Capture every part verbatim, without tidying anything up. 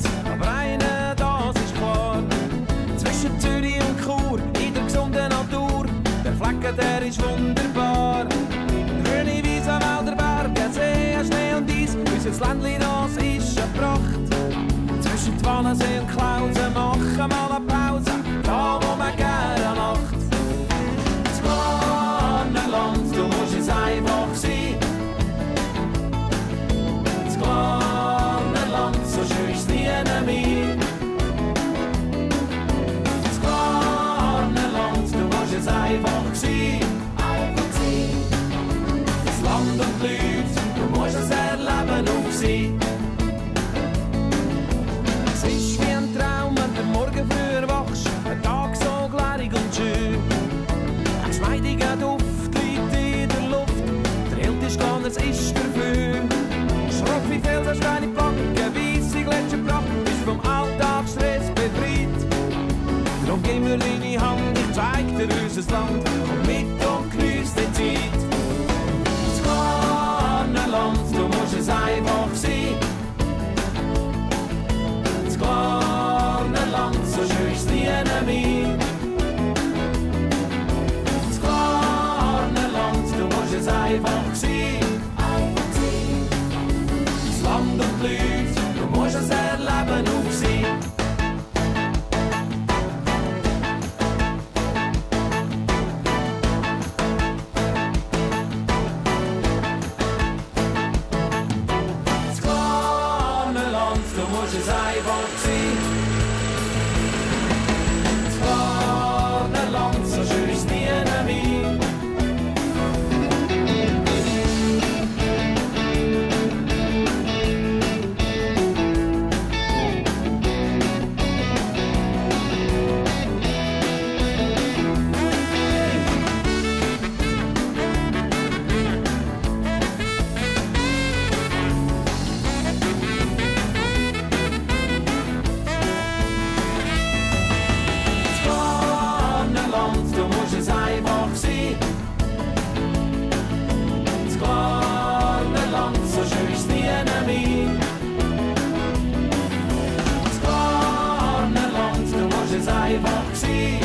aber eine, das ist klar. Zwischen Zürich und Chur, in der gesunden Natur, der Flecken, der ist wunderbar. Grüne Wiesen, Wälder, Berge, See, Schnee und Eis, unser Ländli, das ist eine Pracht. Zwischen Walensee und Klausen machen mal eine Pause, da wo man gerne lacht. Das kleine Land, du musst es einfach sein. Das kleine Land, so schön ist es nie mehr. Das kleine Land, du musst es einfach sein. Einfach sein. Das Land und die Leute, du musst es erleben auf sie. Es ist wie ein Traum, wenn du morgen früh erwachst, ein Tag so glärig und schön. Ein geschmeidiger Duft liegt in der Luft, der Hilt ist gar nicht, es ist dafür. Schroffe Felsen, Steine, Planken, weisse Gletscherpracht, bist vom Alltagsstress befreit. Drum gib mir deine Hand, ich zeig dir unser Land, komm mit und geniess die Zeit. Das kleine Land, du musst es einfach sein. Das kleine Land, so schön ist es nie mehr. Das kleine Land, du musst es einfach sein. Das Land und die Leute, du musst es erleben auf sie. Das kleine Land, du musst es einfach sein. Das kleine Land, so schön ist es nie mehr. Einfach sein.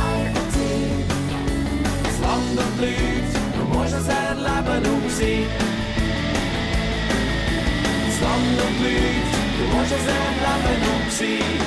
Das Land und die Leute, du musst es erleben auf sie. Das Land und die Leute, du musst es erleben auf sie.